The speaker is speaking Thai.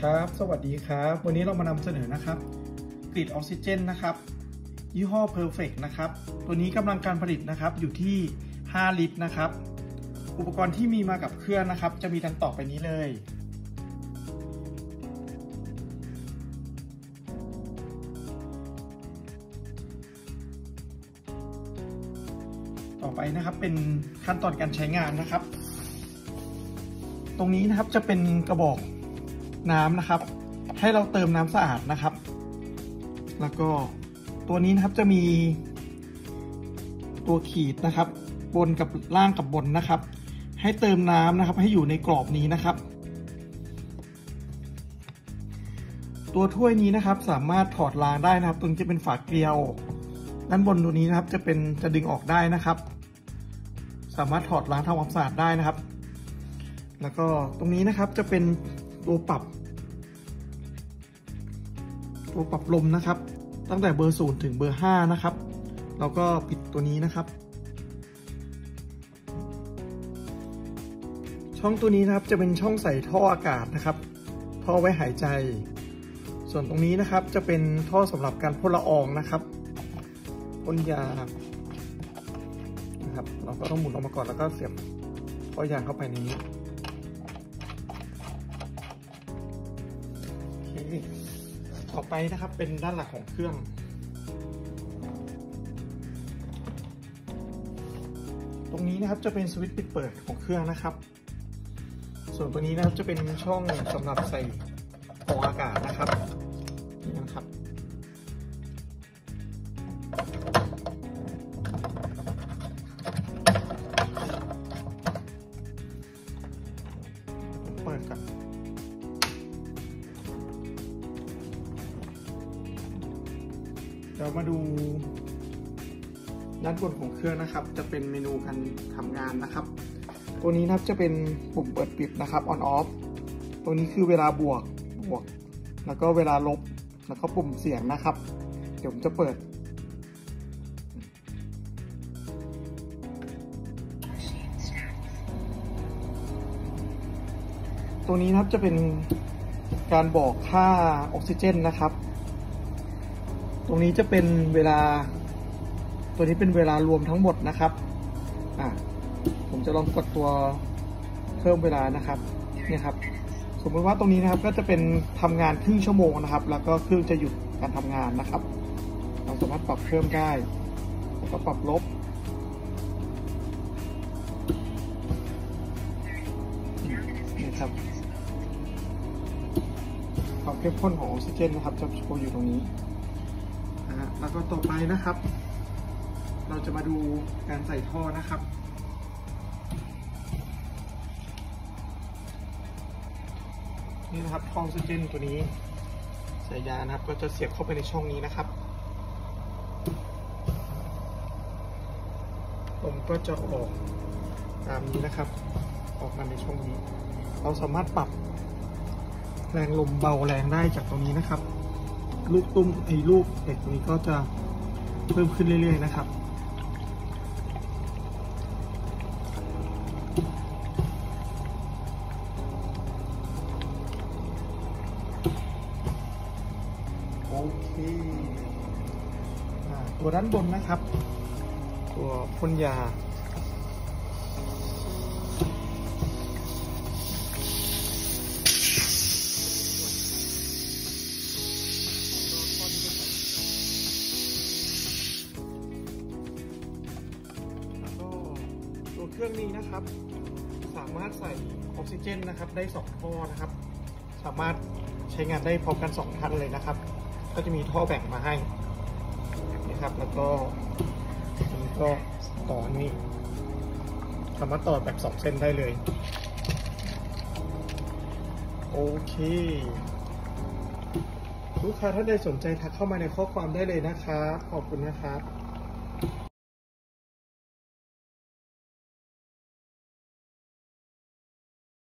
ครับสวัสดีครับวันนี้เรามานำเสนอนะครับกรีดออกซิเจนนะครับยี่ห้อ Perfect นะครับตัวนี้กำลังการผลิตนะครับอยู่ที่5 ลิตรนะครับอุปกรณ์ที่มีมากับเครื่องนะครับจะมีดังต่อไปนี้เลยต่อไปนะครับเป็นขั้นตอนการใช้งานนะครับตรงนี้นะครับจะเป็นกระบอกน้ำนะครับให้เราเติมน้ำสะอาดนะครับแล้วก็ตัวนี้นะครับจะมีตัวขีดนะครับบนกับล่างกับบนนะครับให้เติมน้ำนะครับให้อยู่ในกรอบนี้นะครับตัวถ้วยนี้นะครับสามารถถอดรางได้นะครับตรงนี้จะเป็นฝาเกลียวด้านบนตัวนี้นะครับจะดึงออกได้นะครับสามารถถอดล้างทำความสะอาดได้นะครับแล้วก็ตรงนี้นะครับจะเป็นตัวปรับลมนะครับตั้งแต่เบอร์0ถึงเบอร์5นะครับเราก็ปิดตัวนี้นะครับช่องตัวนี้นะครับจะเป็นช่องใส่ท่ออากาศนะครับท่อไว้หายใจส่วนตรงนี้นะครับจะเป็นท่อสำหรับการพ่นละอองนะครับพ่นยานะครับเราก็ต้องหมุนออกมาก่อนแล้วก็เสียบท่อยางเข้าไปในนี้ต่อไปนะครับเป็นด้านหลักของเครื่องตรงนี้นะครับจะเป็นสวิตช์ปิดเปิดของเครื่องนะครับส่วนตัวนี้นะครับจะเป็นช่องสำหรับใส่ฟองอากาศนะครับนี่นะครับเปิดกันเรามาดูด้านบนของเครื่องนะครับจะเป็นเมนูการทำงานนะครับตัวนี้นะครับจะเป็นปุ่มเปิดปิดนะครับ on off ตัวนี้คือเวลาบวกแล้วก็เวลาลบแล้วก็ปุ่มเสียงนะครับเดี๋ยวผมจะเปิดตัวนี้นะครับจะเป็นการบอกค่าออกซิเจนนะครับตรงนี้จะเป็นเวลาตัวนี้เป็นเวลารวมทั้งหมดนะครับผมจะลองกดตัวเพิ่มเวลานะครับเนี่ยครับสมมติว่าตรงนี้นะครับก็จะเป็นทำงานครึ่งชั่วโมงนะครับแล้วก็เครื่องจะหยุดการทำงานนะครับเราสามารถปรับเพิ่มได้แล้วก็ปรับลบนี่ครับความเข้มข้นของออกซิเจนนะครับจะโชว์อยู่ตรงนี้แล้วก็ต่อไปนะครับเราจะมาดูการใส่ท่อนะครับนี่นะครับท่อออกซิเจนตัวนี้สายยางนะครับก็จะเสียบเข้าไปในช่องนี้นะครับลมก็จะออกตามนี้นะครับออกมาในช่องนี้เราสามารถปรับแรงลมเบาแรงได้จากตรงนี้นะครับลูกตุ้มลูกเหล็กตรงนี้ก็จะเพิ่มขึ้นเรื่อยๆนะครับโอเคตัวด้านบนนะครับตัวพ่นยาเครื่องนี้นะครับสามารถใส่ออกซิเจนนะครับได้2ท่อนะครับสามารถใช้งานได้พร้อมกัน2ท่านเลยนะครับก็จะมีท่อแบ่งมาให้นะครับแล้วก็อันนี้ก็ต่อนี้สามารถต่อแบบ2เส้นได้เลยโอเคลูกค้าท่านใดสนใจทักเข้ามาในข้อความได้เลยนะครับขอบคุณนะครับ